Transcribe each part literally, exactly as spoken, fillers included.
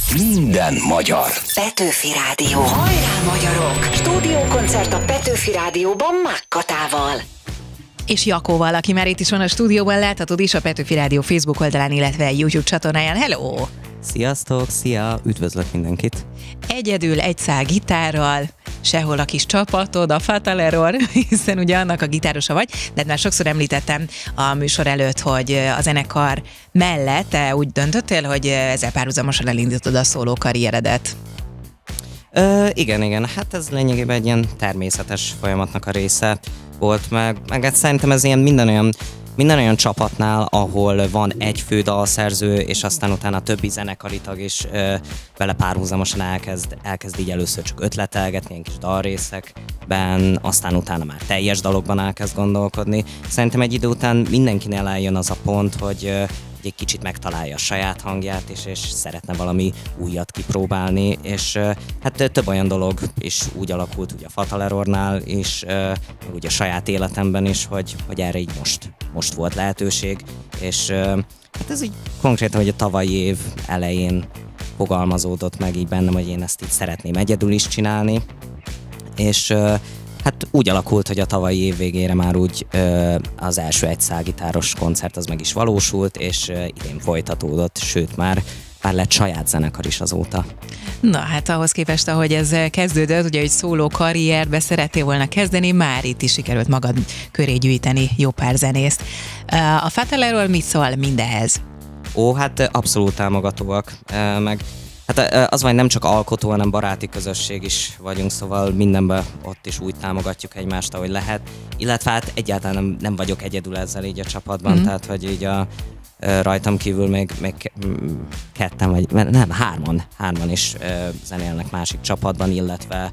Minden magyar. Petőfi Rádió. Hajrá, magyarok! Stúdiókoncert a Petőfi Rádióban Mákkatával. És Jakóval, aki már itt is van a stúdióban, láthatod is a Petőfi Rádió Facebook oldalán, illetve YouTube csatornáján. Hello! Sziasztok, szia! Üdvözlök mindenkit! Egyedül egy szál gitárral, sehol a kis csapatod, a Fatal Error, hiszen ugye annak a gitárosa vagy, de már sokszor említettem a műsor előtt, hogy a zenekar mellett te úgy döntöttél, hogy ezzel párhuzamosan elindítod a szóló karrieredet. Ö, igen, igen, hát ez lényegében egy ilyen természetes folyamatnak a része volt, meg, meg hát szerintem ez ilyen minden olyan Minden olyan csapatnál, ahol van egy fő dalszerző, és aztán utána a többi zenekari tag is ö, vele párhuzamosan elkezd, elkezd így először csak ötletelgetni, ilyen kis dalrészekben, aztán utána már teljes dalokban elkezd gondolkodni. Szerintem egy idő után mindenkinél eljön az a pont, hogy ö, egy kicsit megtalálja a saját hangját, és, és szeretne valami újat kipróbálni, és uh, hát több olyan dolog is úgy alakult, ugye a Fatal Errornál is, uh, ugye a saját életemben is, hogy, hogy erre így most, most volt lehetőség, és uh, hát ez így konkrétan, hogy a tavalyi év elején fogalmazódott meg így bennem, hogy én ezt így szeretném egyedül is csinálni, és uh, hát úgy alakult, hogy a tavalyi év végére már úgy ö, az első egy szálgitáros koncert az meg is valósult, és ö, idén folytatódott, sőt már, már lett saját zenekar is azóta. Na hát ahhoz képest, ahogy ez kezdődött, ugye, hogy szóló karrierbe szerettél volna kezdeni, már itt is sikerült magad köré gyűjteni jó pár zenészt. A Fatal Error mit szól mindehez? Ó, hát abszolút támogatóak, meg hát az van, nem csak alkotó, hanem baráti közösség is vagyunk, szóval mindenben ott is úgy támogatjuk egymást, ahogy lehet. Illetve hát egyáltalán nem, nem vagyok egyedül ezzel így a csapatban, mm. tehát hogy így a, rajtam kívül még, még ketten, vagy nem, hárman, hárman is zenélnek másik csapatban, illetve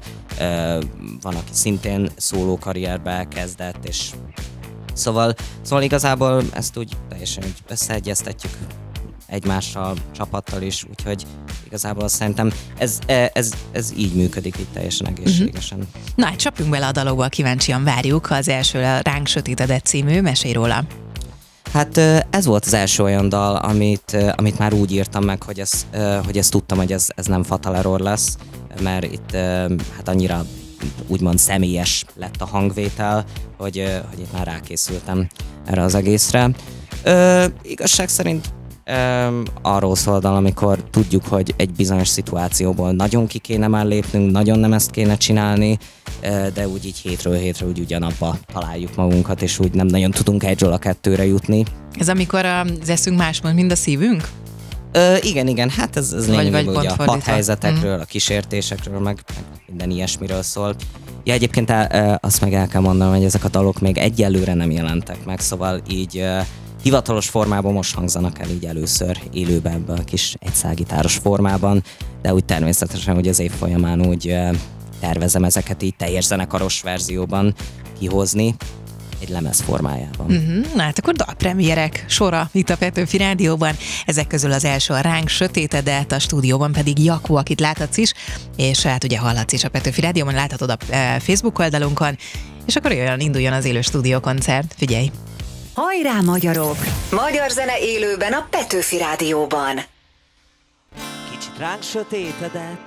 van, aki szintén szóló karrierbe kezdett, és szóval, szóval igazából ezt úgy teljesen úgy összeegyeztetjük egymással, csapattal is, úgyhogy igazából szerintem ez, ez, ez így működik itt teljesen egészségesen. Uh-huh. Na hát csapjunk bele a dalokba, kíváncsian várjuk. Az első a Ránk sötétedett című, mesélj róla. Hát ez volt az első olyan dal, amit, amit már úgy írtam meg, hogy, ez, hogy ezt tudtam, hogy ez, ez nem Fatal Error lesz, mert itt hát annyira úgymond személyes lett a hangvétel, hogy, hogy itt már rákészültem erre az egészre. Ö, igazság szerint Um, arról szól a dal, amikor tudjuk, hogy egy bizonyos szituációból nagyon ki kéne már lépnünk, nagyon nem ezt kéne csinálni, uh, de úgy így hétről hétre úgy ugyanabba találjuk magunkat, és úgy nem nagyon tudunk egyről a kettőre jutni. Ez amikor az eszünk más mond, mint a szívünk? Uh, igen, igen, hát ez, ez lényegében ugye a padhelyzetekről, mm. a kísértésekről, meg, meg minden ilyesmiről szól. Ja, egyébként el, uh, azt meg el kell mondanom, hogy ezek a dalok még egyelőre nem jelentek meg, szóval így uh, hivatalos formában most hangzanak el így először élőben ebben a kis egyszálgitáros formában, de úgy természetesen, hogy az év folyamán úgy uh, tervezem ezeket így teljes zenekaros verzióban kihozni, egy lemez formájában. Uh-huh. Na hát akkor dalpremierek sora itt a Petőfi Rádióban. Ezek közül az első a Ránk sötétedett, a stúdióban pedig Jakó, akit láthatsz is, és hát ugye hallatsz is a Petőfi Rádióban, láthatod a Facebook oldalunkon, és akkor jöjjön, induljon az élő stúdiókoncert. Figyelj! Hajrá, magyarok! Magyar zene élőben a Petőfi Rádióban. Kicsit ránk sötétedett,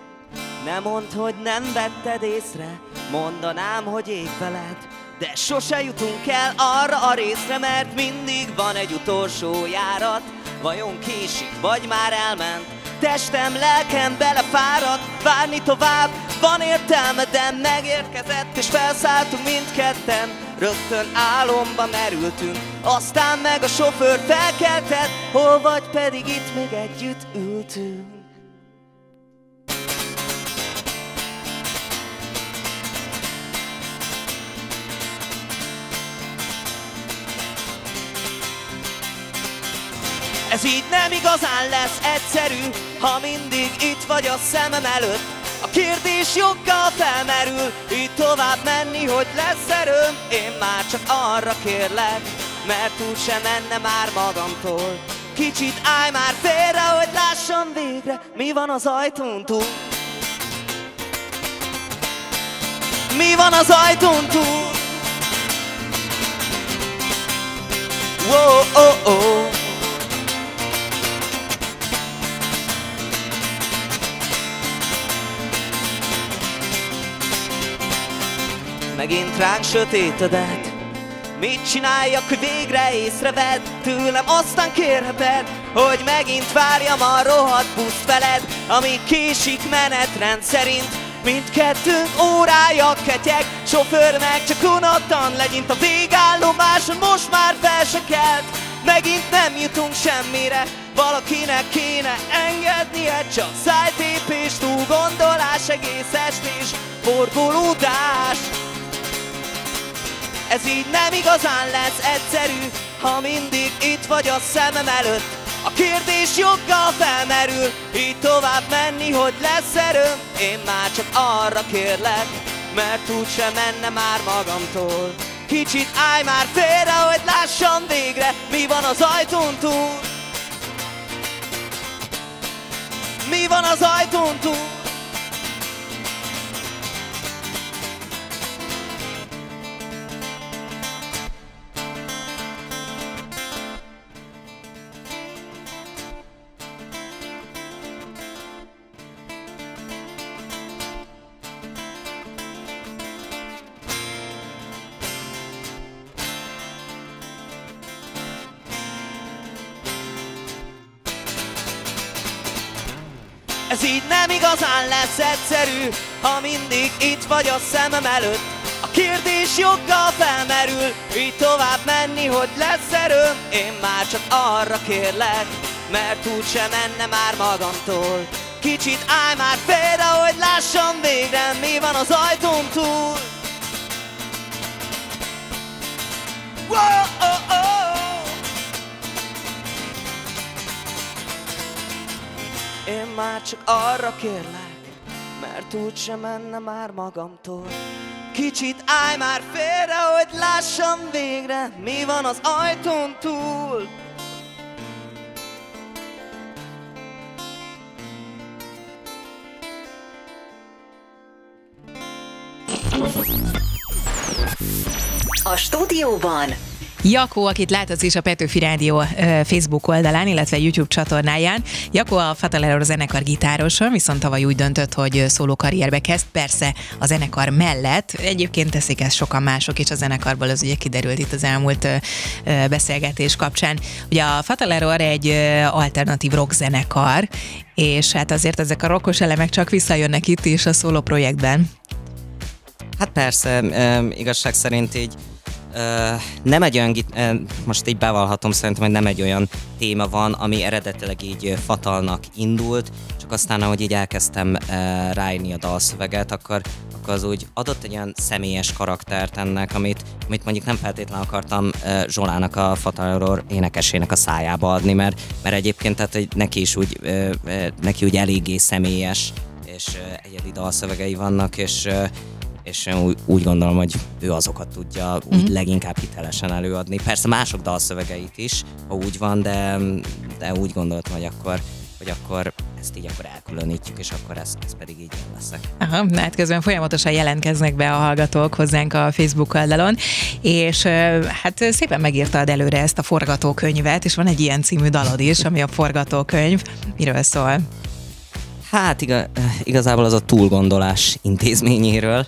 ne mondd, hogy nem vetted észre, mondanám, hogy épp veled, de sose jutunk el arra a részre, mert mindig van egy utolsó járat. Vajon késik, vagy már elment? Testem, lelkem belefáradt, várni tovább van értelme, de megérkezett, és felszálltunk mindketten. Rögtön álomba merültünk, aztán meg a sofőr felkeltett, hol vagy, pedig itt még együtt ültünk. Ez így nem igazán lesz egyszerű, ha mindig itt vagy a szemem előtt. A kérdés joggal felmerül, így tovább menni, hogy lesz erőm. Én már csak arra kérlek, mert úgysem menne már magamtól. Kicsit állj már félre, hogy lássam végre, mi van az ajtón túl. Mi van az ajtón túl? Whoa, oh, oh. megint ránk sötétedett. Mit csináljak, hogy végre észrevedd, tőlem aztán kérheted, hogy megint várjam a rohadt buszt veled, ami késik menetrend szerint. Mindkettőnk órája ketyeg, sofőr meg csak unottan legyint a végállomáson, most már fel se kelt. Megint nem jutunk semmire, valakinek kéne engednie, csak szájtépés, túlgondolás, egész estés, forgolódás. Ez így nem igazán lesz egyszerű, ha mindig itt vagy a szemem előtt. A kérdés joggal felmerül, így tovább menni, hogy lesz erőm. Én már csak arra kérlek, mert úgysem menne már magamtól. Kicsit állj már félre, hogy lássam végre, mi van az ajtón túl. Mi van az ajtón túl? Ez így nem igazán lesz egyszerű, ha mindig itt vagy a szemem előtt. A kérdés joggal felmerül, így tovább menni, hogy lesz erőm. Én már csak arra kérlek, mert úgysem menne már magamtól. Kicsit állj már félre, hogy lássam végre, mi van az ajtón túl. Whoa, oh, oh. Én már csak arra kérlek, mert úgysem menne már magamtól. Kicsit állj már félre, hogy lássam végre, mi van az ajtón túl. A stúdióban Jakó, akit láthatsz is a Petőfi Rádió Facebook oldalán, illetve YouTube csatornáján. Jakó a Fatal zenekar gitárosa, viszont tavaly úgy döntött, hogy szóló karrierbe kezd, persze a zenekar mellett. Egyébként teszik ezt sokan mások is a zenekarból, az ugye kiderült itt az elmúlt beszélgetés kapcsán. Ugye a Fatal egy alternatív rock zenekar, és hát azért ezek a rockos elemek csak visszajönnek itt is a szóló projektben. Hát persze, igazság szerint így Uh, nem egy olyan, uh, most így bevallhatom, szerintem, hogy nem egy olyan téma van, ami eredetileg így uh, Fatalnak indult, csak aztán, ahogy így elkezdtem uh, ráírni a dalszöveget, akkor, akkor az úgy adott egy olyan személyes karaktert ennek, amit, amit mondjuk nem feltétlenül akartam uh, Zsolának, a Fatal énekesének a szájába adni, mert, mert egyébként tehát, hogy neki is úgy, uh, uh, neki úgy eléggé személyes és uh, egyedi dalszövegei vannak, és uh, és én úgy, úgy gondolom, hogy ő azokat tudja úgy mm-hmm. leginkább hitelesen előadni. Persze mások dalszövegeit is, ha úgy van, de, de úgy gondoltam, hogy akkor, hogy akkor ezt így akkor elkülönítjük, és akkor ez, ez pedig így én leszek. Aha, hát közben folyamatosan jelentkeznek be a hallgatók hozzánk a Facebook oldalon, és hát szépen megírtad előre ezt a forgatókönyvet, és van egy ilyen című dalod is, ami a forgatókönyv. Miről szól? Hát igaz, igazából az a túlgondolás intézményéről.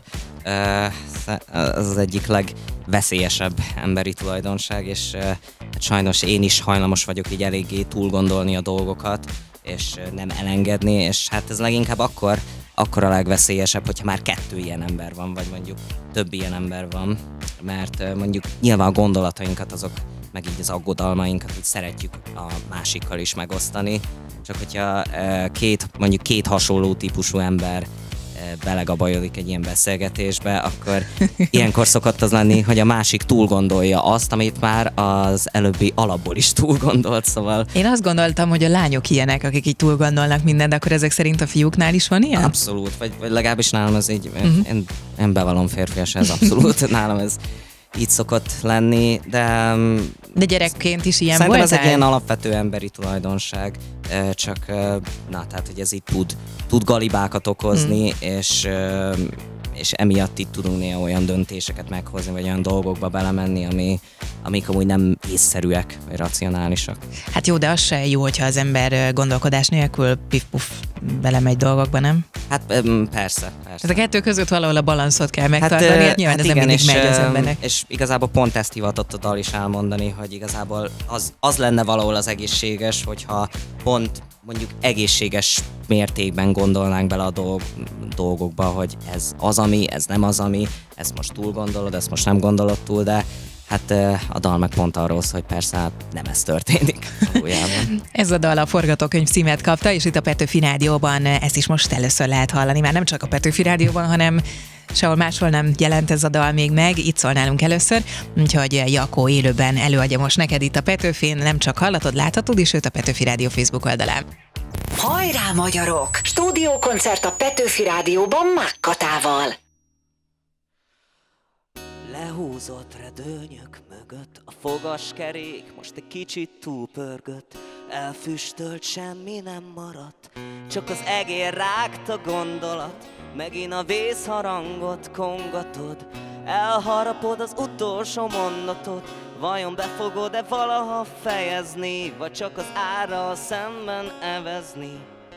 Az az egyik legveszélyesebb emberi tulajdonság, és hát sajnos én is hajlamos vagyok így eléggé túlgondolni a dolgokat, és nem elengedni, és hát ez leginkább akkor, akkor a legveszélyesebb, hogyha már kettő ilyen ember van, vagy mondjuk több ilyen ember van, mert mondjuk nyilván a gondolatainkat, azok meg így az aggodalmainkat úgy szeretjük a másikkal is megosztani, csak hogyha két, mondjuk két hasonló típusú ember belegabajodik egy ilyen beszélgetésbe, akkor ilyenkor szokott az lenni, hogy a másik túlgondolja azt, amit már az előbbi alapból is túlgondolt, szóval... Én azt gondoltam, hogy a lányok ilyenek, akik így túlgondolnak mindent, de akkor ezek szerint a fiúknál is van ilyen? Abszolút, vagy, vagy legalábbis nálam ez így, uh-huh. én, én bevallom férfias, ez abszolút, nálam ez így szokott lenni, de... De gyerekként is ilyen szerintem voltál? Ez egy ilyen alapvető emberi tulajdonság, csak na, tehát, hogy ez így tud, tud galibákat okozni, hmm. és, és emiatt itt tudunk néha olyan döntéseket meghozni, vagy olyan dolgokba belemenni, ami, amik amúgy nem észszerűek, vagy racionálisak. Hát jó, de az se jó, hogyha az ember gondolkodás nélkül pif-puf belemegy dolgokba, nem? Hát persze, persze. Ez a kettő között valahol a balanszot kell megtartani, hát, hát nyilván hát ez igen, nem mindig megy az embernek. És igazából pont ezt hivatott a dal is elmondani, hogy igazából az, az lenne valahol az egészséges, hogyha pont mondjuk egészséges mértékben gondolnánk bele a dolg, dolgokba, hogy ez az, ami, ez nem az, ami, ezt most túl gondolod, ezt most nem gondolod túl, de hát a dal meg pont arról szól, hogy persze hát nem ez történik valójában. Ez a dal a forgatókönyv címet kapta, és itt a Petőfi Rádióban ezt is most először lehet hallani. Már nem csak a Petőfi Rádióban, hanem sehol máshol nem jelent ez a dal még meg, itt szól nálunk először, úgyhogy Jakó élőben előadja most neked itt a Petőfin, nem csak hallatod, láthatod is őt a Petőfi Rádió Facebook oldalán. Hajrá magyarok! Stúdiókoncert a Petőfi Rádióban Mákkatával. Lehúzott redőnyök mögött a fogaskerék most egy kicsit túlpörgött. Elfüstölt, semmi nem maradt, csak az egér rágta gondolat. Megint a vészharangot kongatod, elharapod az utolsó mondatot. Vajon be fogod-e valaha fejezni, vagy csak az árral szemben evezni?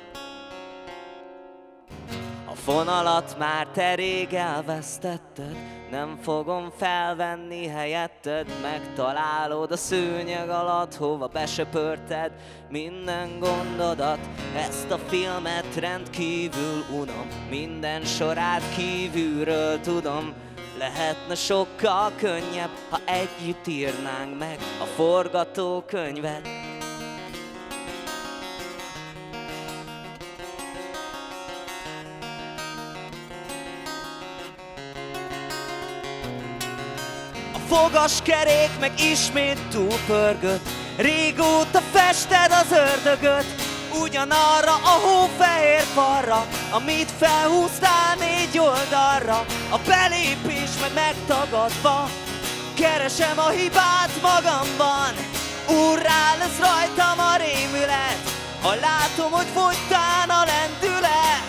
A fonalat már te rég elvesztetted, nem fogom felvenni helyetted. Megtalálod a szőnyeg alatt, hova besöpörted minden gondodat. Ezt a filmet rendkívül unom, minden sorát kívülről tudom. Lehetne sokkal könnyebb, ha együtt írnánk meg a forgatókönyvet. A fogaskerék meg ismét túlpörgött, régóta fested az ördögöt, ugyanarra a hófehér falra, amit felhúztál négy oldalra. A belépés meg megtagadva, keresem a hibát magamban. Úrrá lesz rajtam a rémület, ha látom, hogy fogytán a lendület.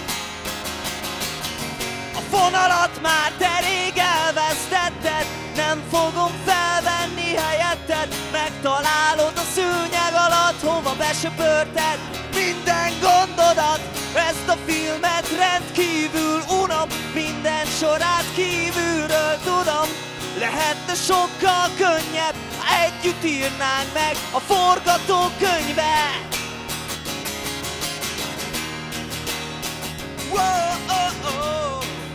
A fonalat már te rég elvesztetted, nem fogom felvenni helyetted. Megtalálod a szőnyeg alatt, hova besöpörted minden gondodat. Ezt a filmet rendkívül unom, minden sorát kívülről tudom. Lehetne sokkal könnyebb, ha együtt írnánk meg a forgatókönyvet. Whoa, oh, oh.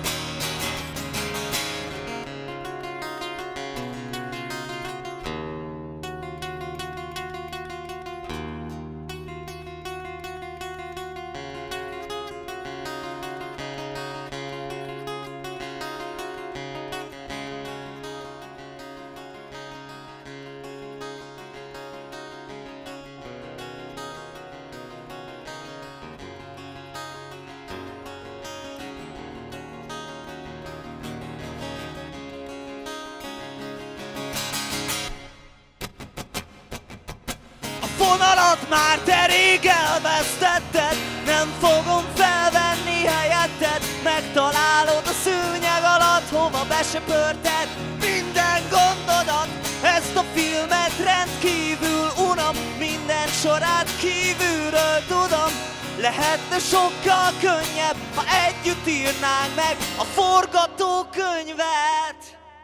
Fonalat már te rég elvesztetted, nem fogom felvenni helyetted. Megtalálod a szőnyeg alatt, hova besöpörted minden gondodat. Ezt a filmet rendkívül unom, minden sorát kívülről tudom. Lehetne sokkal könnyebb, ha együtt írnánk meg a forgatókönyvet.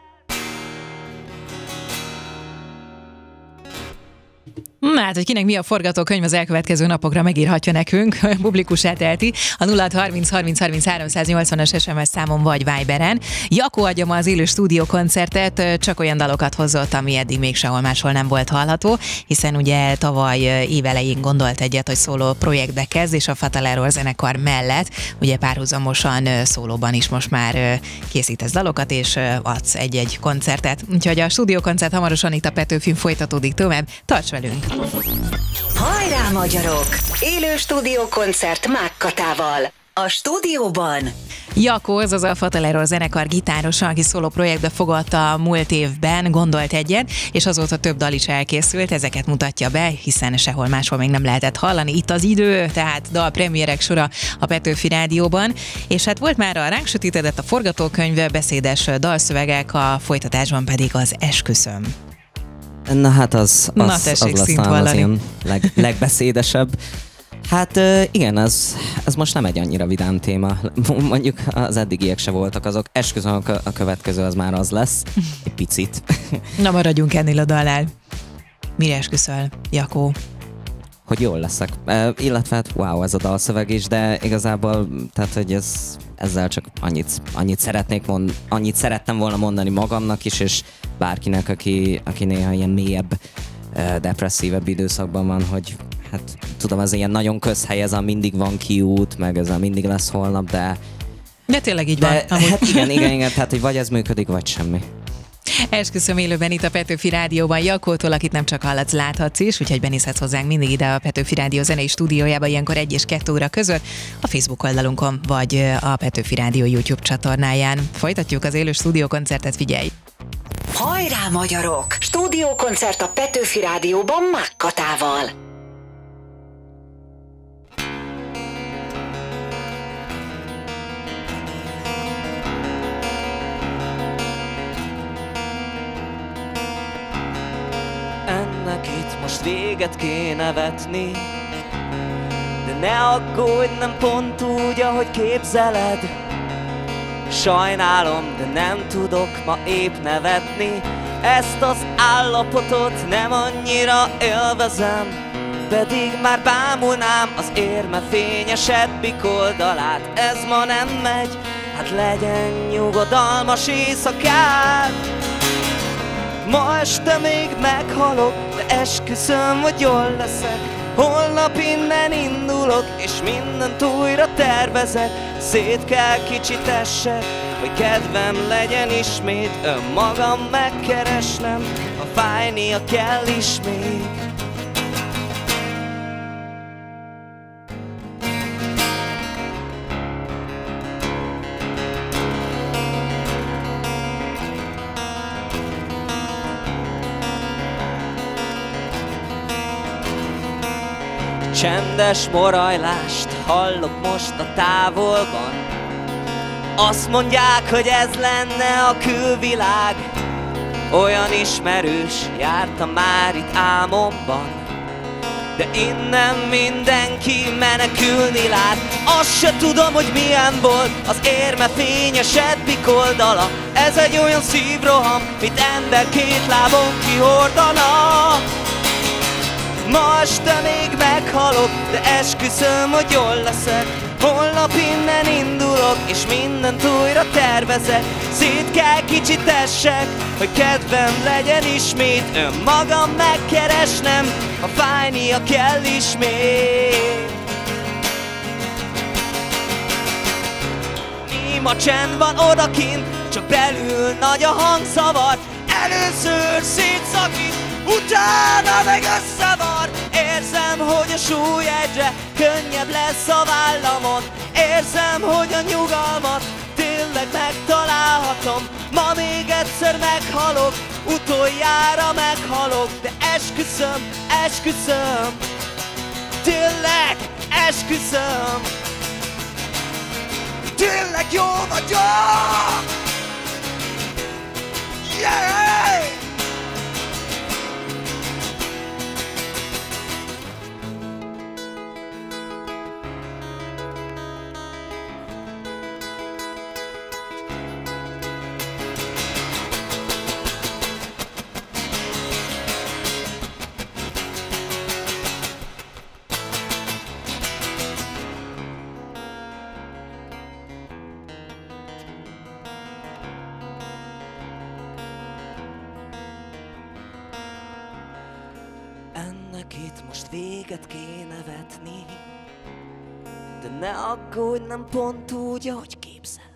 Na hát, hogy kinek mi a forgatókönyv az elkövetkező napokra megírhatja nekünk, publikussá teheti a nulla harminc harminc harminc háromszáznyolcvanas es em es számon vagy Viberen. Jakó adja ma az élő stúdiókoncertet, csak olyan dalokat hozott, ami eddig még sehol máshol nem volt hallható, hiszen ugye tavaly évelején gondolt egyet, hogy szóló projektbe kezd, és a Fatal Error zenekar mellett ugye párhuzamosan szólóban is most már készítesz dalokat, és adsz egy-egy koncertet. Úgyhogy a stúdiókoncert hamarosan itt a Petőfin folytatódik tovább. Tarts velünk! Hajrá magyarok! Élő stúdiókoncert Mákkatával. A stúdióban Jakó, azaz a Fatal Error zenekar gitárosa, aki szóló projektbe fogadta a múlt évben, gondolt egyet, és azóta több dal is elkészült, ezeket mutatja be, hiszen sehol máshol még nem lehetett hallani. Itt az idő, tehát dalpremierek sora a Petőfi Rádióban, és hát volt már a Ránk sötétedett a forgatókönyv, beszédes dalszövegek, a folytatásban pedig az Esküszöm. Na hát az, az, Na, tessék, az lesz talán az ilyen leg, legbeszédesebb. Hát igen, ez, ez most nem egy annyira vidám téma. Mondjuk az eddigiek se voltak azok. Esküszöm, a következő az már az lesz. Egy picit. Na, maradjunk ennél a dalnál. Mire esküszöl, Jakó? Hogy jól leszek. E, illetve hát wow, ez a dalszöveg is, de igazából, tehát, hogy ez, ezzel csak annyit, annyit szeretnék mond, annyit szerettem volna mondani magamnak is, és bárkinek, aki, aki néha ilyen mélyebb, depresszívebb időszakban van, hogy hát tudom, ez ilyen nagyon közhely, ez a mindig van kiút, meg ez a mindig lesz holnap, de... De tényleg így de, van. Hát igen, igen, igen, tehát hogy vagy ez működik, vagy semmi. Esküszöm élőben itt a Petőfi Rádióban Jakótól, akit nem csak hallatsz, láthatsz is, úgyhogy benézhetsz hozzánk mindig ide a Petőfi Rádió zenei stúdiójába, ilyenkor egy és kettő óra között, a Facebook oldalunkon, vagy a Petőfi Rádió YouTube csatornáján. Folytatjuk az élő stúdiókoncertet, figyelj! Hajrá, magyarok! Stúdiókoncert a Petőfi Rádióban Mákkatával. Ennek itt most véget kéne vetni, de ne aggódj, nem pont úgy, ahogy képzeled. Sajnálom, de nem tudok ma épp nevetni. Ezt az állapotot nem annyira élvezem, pedig már bámulnám az érme fényesebbik oldalát. Ez ma nem megy, hát legyen nyugodalmas éjszakát. Ma este még meghalok, de esküszöm, hogy jól leszek. Holnap innen indulok, és mindent újra tervezek. Szét kell kicsit essek, hogy kedvem legyen ismét önmagam megkeresnem, ha fájnia kell is még. Csendes morajlást hallok most a távolban. Azt mondják, hogy ez lenne a külvilág. Olyan ismerős, jártam már itt álmomban, de innen mindenki menekülni lát. Azt se tudom, hogy milyen volt az érme fényesebbik oldala. Ez egy olyan szívroham, mint ember két lábon kihordana. Ma este még meghalok, de esküszöm, hogy jól leszek. Holnap innen indulok, és mindent újra tervezek. Szét kell kicsit essek, hogy kedvem legyen ismét önmagam megkeresnem, ha fájnia kell ismét. Néma csend van odakint, csak belül nagy a hangszavar. Először szétszakít, utána meg összevar. Érzem, hogy a súly egyre könnyebb lesz a vállamon. Érzem, hogy a nyugalmat tényleg megtalálhatom. Ma még egyszer meghalok, utoljára meghalok, de esküszöm, esküszöm, tényleg esküszöm, tényleg jó vagyok! Yeah! Ennek itt most véget kéne vetni, de ne aggódj, nem pont úgy, ahogy képzeled.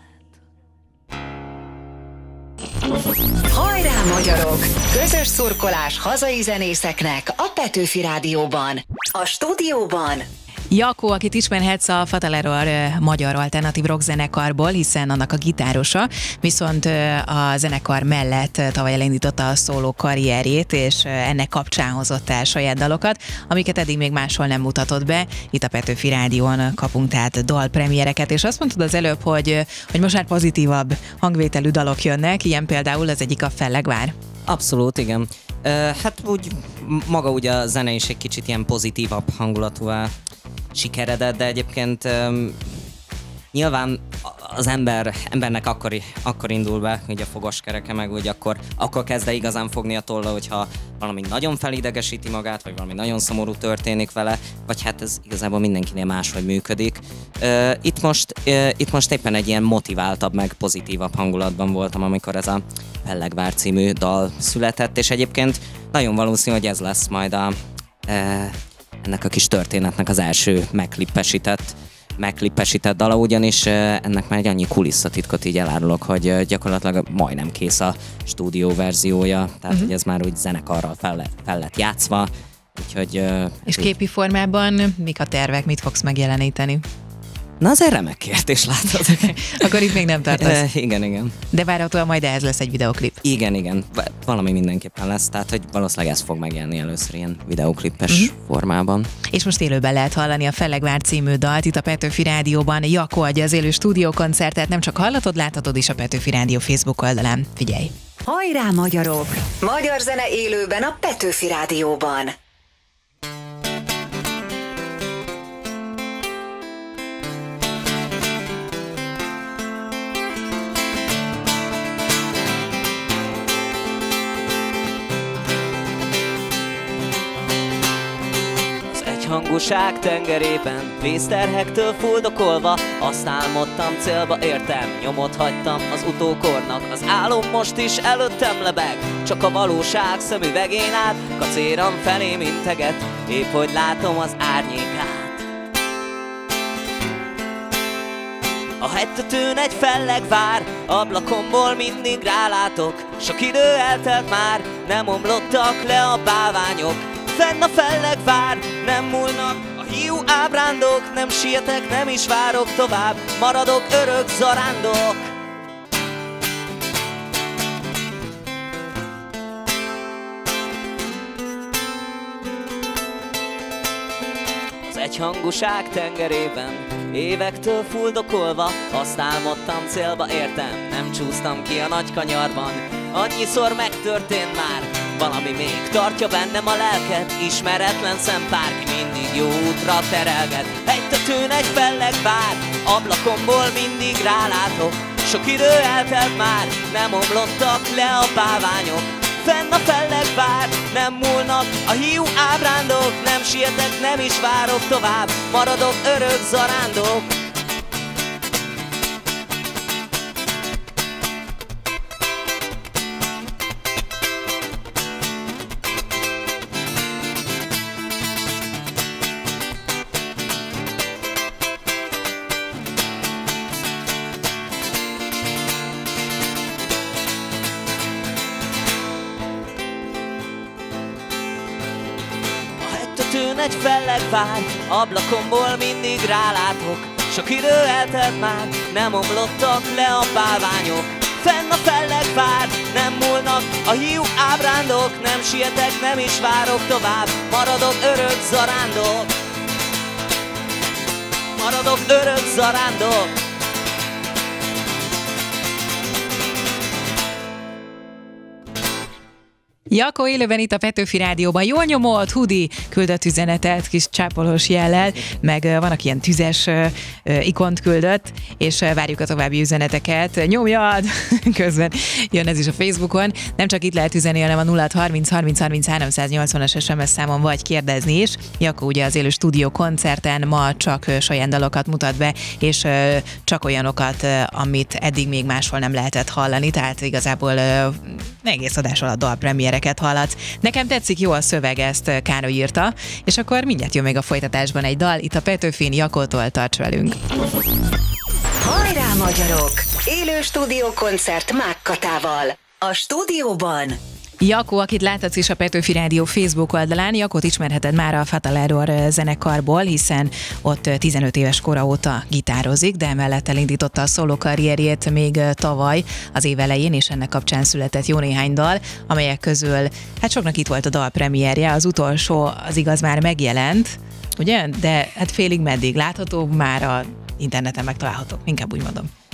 Hajrá, magyarok! Közös szurkolás hazai zenészeknek a Petőfi Rádióban. A stúdióban Jakó, akit ismerhetsz a Fatal magyar alternatív rock zenekarból, hiszen annak a gitárosa, viszont a zenekar mellett tavaly elindította a szóló karrierjét, és ennek kapcsán hozott el saját dalokat, amiket eddig még máshol nem mutatott be. Itt a Petőfi Rádión kapunk tehát dalpremiereket, és azt mondtad az előbb, hogy, hogy most már pozitívabb hangvételű dalok jönnek, ilyen például az egyik a Fellegvár. Abszolút, igen. Uh, hát úgy maga ugye a zene is egy kicsit ilyen pozitívabb hangulatúvá sikeredett, de egyébként um, nyilván az ember, embernek akkor, akkor indul be, hogy a fogoskereke, meg úgy akkor, akkor kezd el igazán fogni a tolla, hogyha valami nagyon felidegesíti magát, vagy valami nagyon szomorú történik vele, vagy hát ez igazából mindenkinél máshogy működik. Uh, itt, most, uh, itt most éppen egy ilyen motiváltabb, meg pozitívabb hangulatban voltam, amikor ez a Fellegvár című dal született, és egyébként nagyon valószínű, hogy ez lesz majd a, uh, ennek a kis történetnek az első megklippesített megklippesített dala, ugyanis ennek már egy annyi kulisszatitkot így elárulok, hogy gyakorlatilag majdnem kész a stúdió verziója, tehát uh-huh. hogy ez már úgy zenekarral fel lett, fel lett játszva, úgyhogy... És képi formában mik a tervek, mit fogsz megjeleníteni? Na, az egy remek kérdés, látod. Akkor itt még nem tartasz. igen, igen. De várhatóan majd ehhez lesz egy videoklip. Igen, igen. Valami mindenképpen lesz, tehát hogy valószínűleg ez fog megjelenni először ilyen videoklippes uh-huh. formában. És most élőben lehet hallani a Fellegvár című dalt itt a Petőfi Rádióban. Jakó adja az élő stúdiókoncertet, nem csak hallatod, láthatod is a Petőfi Rádió Facebook oldalán. Figyelj! Hajrá, magyarok! Magyar zene élőben a Petőfi Rádióban. Hangúság tengerében, vízterhektől fuldokolva, azt álmodtam, célba értem, nyomot hagytam az utókornak. Az álom most is előttem lebeg, csak a valóság szemüvegén át, kacéram felém integet, épp hogy látom az árnyékát. A hegytetőn egy fellegvár, ablakomból mindig rálátok, sok idő eltelt már, nem omlottak le a bálványok. Fenn a fellegvár, nem múlnak a hiú ábrándok, nem sietek, nem is várok tovább, maradok örök zarándok. Az egyhangúság tengerében, évektől fuldokolva, azt álmodtam, célba értem, nem csúsztam ki a nagy kanyarban. Annyiszor megtörtént már, valami még tartja bennem a lelket, ismeretlen szempár, ki mindig jó útra terelget. Egy tetőn egy fellegvár, ablakomból mindig rálátok, sok idő eltelt már, nem omlottak le a bálványok. Fenn a fellegvár, nem múlnak a hiú ábrándok, nem sietek, nem is várok tovább, maradok örök zarándok. Egy fellegvár, ablakomból mindig rálátok, sok idő eltelt már, nem omlottak le a bálványok. Fenn a fellegvár, nem múlnak a hiú ábrándok, nem sietek, nem is várok tovább, maradok örök zarándok. Maradok örök zarándok. Jakó élőben itt a Petőfi Rádióban. Jól nyomott, Hudi küldött üzenetet kis csápolós jellel, meg vannak ilyen tüzes uh, ikont küldött, és uh, várjuk a további üzeneteket. Nyomjad! Közben jön ez is a Facebookon. Nem csak itt lehet üzenni, hanem a nulla harminc harminc harminc háromszáznyolcvanas es em es számon vagy kérdezni is. Jakó ugye az élő stúdió koncerten ma csak uh, saját dalokat mutat be, és uh, csak olyanokat, uh, amit eddig még máshol nem lehetett hallani, tehát igazából uh, egész adás alatt dalpremiereket hallatsz. Nekem tetszik, jó a szöveg, ezt Károly írta, és akkor mindjárt jön még a folytatásban egy dal, itt a Petőfin, Jakótól, tarts velünk! Hajrá, magyarok! Élő stúdiókoncert Mákkatával. A stúdióban Jakó, akit láthatsz is a Petőfi Rádió Facebook oldalán, Jakót ismerheted már a Fatal Error zenekarból, hiszen ott tizenöt éves kora óta gitározik, de emellett elindította a szóló karrierjét még tavaly az év elején, és ennek kapcsán született jó néhány dal, amelyek közül hát soknak itt volt a dalpremierje, az utolsó az igaz már megjelent, ugye? De hát félig meddig látható, már a interneten megtalálható, inkább úgy mondom.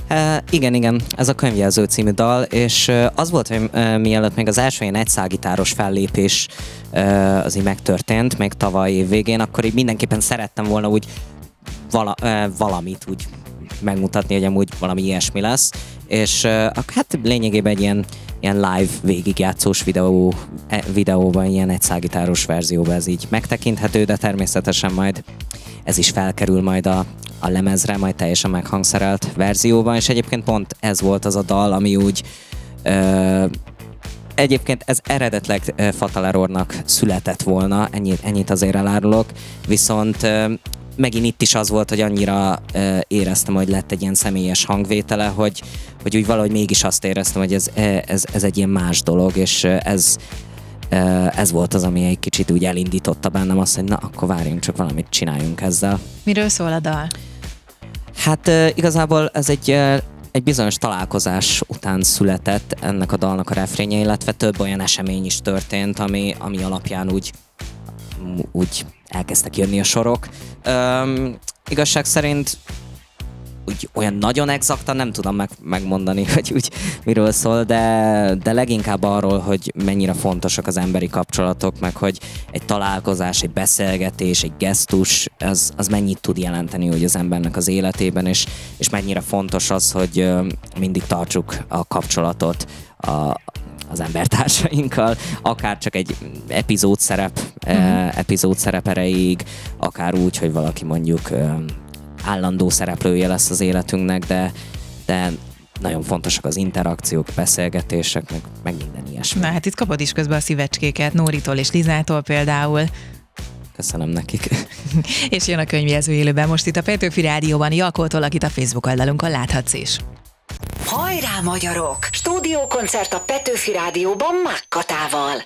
Uh, igen, igen, ez a Könyvjelző című dal, és uh, az volt, hogy uh, mielőtt még az első ilyen egyszálgitáros fellépés uh, az így megtörtént, még tavaly év végén, akkor így mindenképpen szerettem volna úgy vala, uh, valamit úgy megmutatni, hogy amúgy valami ilyesmi lesz, és uh, hát lényegében egy ilyen, ilyen live végigjátszós videó, e, videóban, ilyen egyszálgitáros verzióban ez így megtekinthető, de természetesen majd ez is felkerül majd a, a lemezre, majd teljesen meghangszerelt verzióban, és egyébként pont ez volt az a dal, ami úgy ö, egyébként ez eredetleg Fatal Errornak született volna, ennyit, ennyit azért elárulok, viszont ö, megint itt is az volt, hogy annyira ö, éreztem, hogy lett egy ilyen személyes hangvétele, hogy, hogy úgy valahogy mégis azt éreztem, hogy ez, ez, ez egy ilyen más dolog, és ez ez volt az, ami egy kicsit úgy elindította bennem azt, hogy na, akkor várjunk, csak valamit csináljunk ezzel. Miről szól a dal? Hát igazából ez egy, egy bizonyos találkozás után született ennek a dalnak a refrénje, illetve több olyan esemény is történt, ami, ami alapján úgy, úgy elkezdtek jönni a sorok. Üm, igazság szerint úgy olyan nagyon exaktan nem tudom meg, megmondani, hogy úgy miről szól, de, de leginkább arról, hogy mennyire fontosak az emberi kapcsolatok, meg hogy egy találkozás, egy beszélgetés, egy gesztus, az, az mennyit tud jelenteni úgy az embernek az életében, és, és mennyire fontos az, hogy mindig tartsuk a kapcsolatot a, az embertársainkkal, akár csak egy epizódszerep, mm-hmm. epizódszerep erejéig, akár úgy, hogy valaki mondjuk állandó szereplője lesz az életünknek, de, de nagyon fontosak az interakciók, beszélgetések, meg, meg minden ilyesmi. Na hát itt kapod is közben a szívecskéket, Nóritól és Lizától például. Köszönöm nekik. És jön a Könyvjelző élőben. Most itt a Petőfi Rádióban Jalkótól, akit a Facebook oldalunkon láthatsz is. Hajrá magyarok! Stúdiókoncert a Petőfi Rádióban Mákkatával.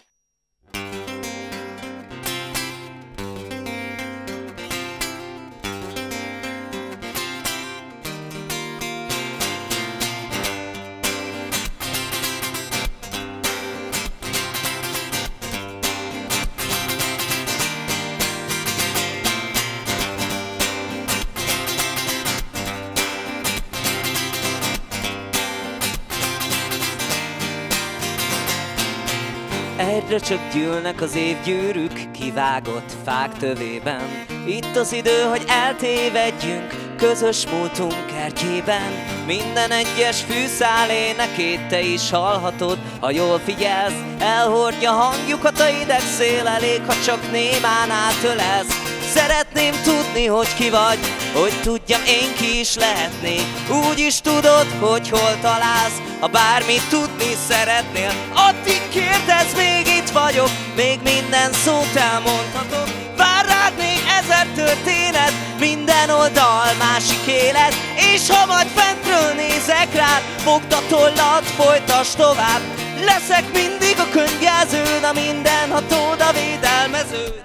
Egyre csak gyűlnek az évgyűrűk kivágott fák tövében. Itt az idő, hogy eltévedjünk közös múltunk kertjében. Minden egyes fűszál énekét te is hallhatod, ha jól figyelsz. Elhordja hangjukat a hideg szél, elég, ha csak némán átölelsz. Szeretném tudni, hogy ki vagy, hogy tudjam, én ki is lehetnék. Úgy is tudod, hogy hol találsz, ha bármit tudni szeretnél. Addig kérdezz, még itt vagyok, még minden szót elmondhatok. Vár rád még ezer történet, minden oldal másik élet. És ha majd fentről nézek rád, fogd a tollat, folytasd tovább. Leszek mindig a könyvjelződ, a mindenhatód, a védelmeződ.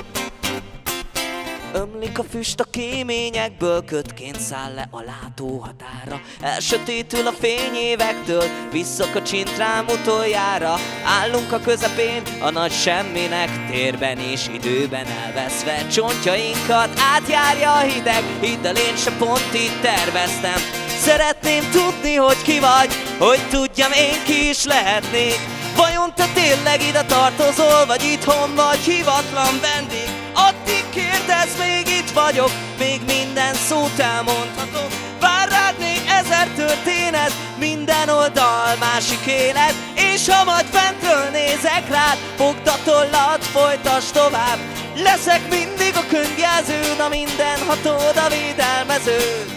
Ömlik a füst a kéményekből, kötként száll le a látóhatára. Elsötétül a fényévektől, visszakacsint rám utoljára. Állunk a közepén, a nagy semminek, térben és időben elveszve. Csontjainkat átjárja a hideg, hidd el, én se pont így terveztem. Szeretném tudni, hogy ki vagy, hogy tudjam, én ki is lehetnék. Vajon te tényleg ide tartozol, vagy itthon vagy hivatlan vendég? Addig kérdezz, még itt vagyok, még minden szót elmondhatok. Vár rád még ezer történet, minden oldal másik élet. És ha majd fentről nézek rád, fogd a tollat, folytasd tovább. Leszek mindig a könyvjelződ, a mindenhatód, a védelmeződ.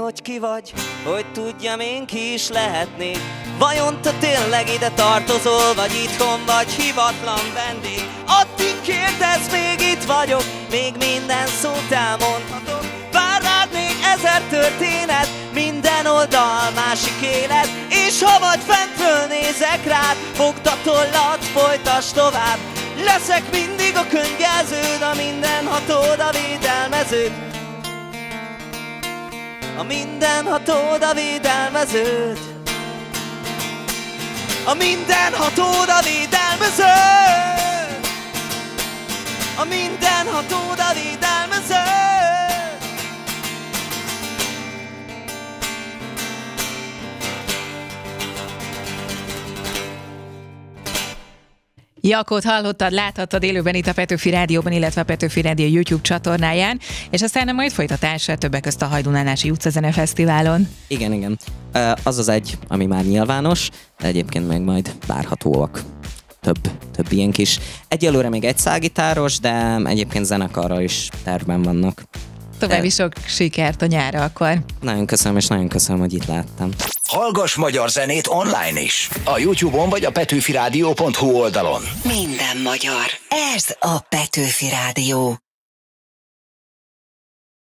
hogy ki vagy, hogy tudjam én ki is lehetnék. Vajon te tényleg ide tartozol, vagy itthon vagy hivatlan vendég? Addig kérdez, még itt vagyok, még minden szót elmondhatok. Vár rád még ezer történet, minden oldal másik élet. És ha vagy fentről nézek rád, fogd a tollat, folytasd tovább. Leszek mindig a könyvjelződ, a mindenhatód, a védelmeződ. A mindenhatód, a védelmeződ. A mindenhatód, a védelmeződ. A mindenhatód, a védelmeződ. Jakót hallottad, láthattad élőben itt a Petőfi Rádióban, illetve a Petőfi Rádió YouTube csatornáján, és aztán majd folytatásra többek közt a Hajdúnánási Utcazene Fesztiválon. Igen, igen. Az az egy, ami már nyilvános, de egyébként meg majd várhatóak több, több ilyen kis. Egyelőre még egy szálgitáros, de egyébként zenekarra is tervben vannak. További sok sikert a nyárra akkor. Nagyon köszönöm, és nagyon köszönöm, hogy itt láttam. Hallgass magyar zenét online is. A YouTube-on vagy a petőfirádió pont hu oldalon. Minden magyar. Ez a Petőfi Rádió.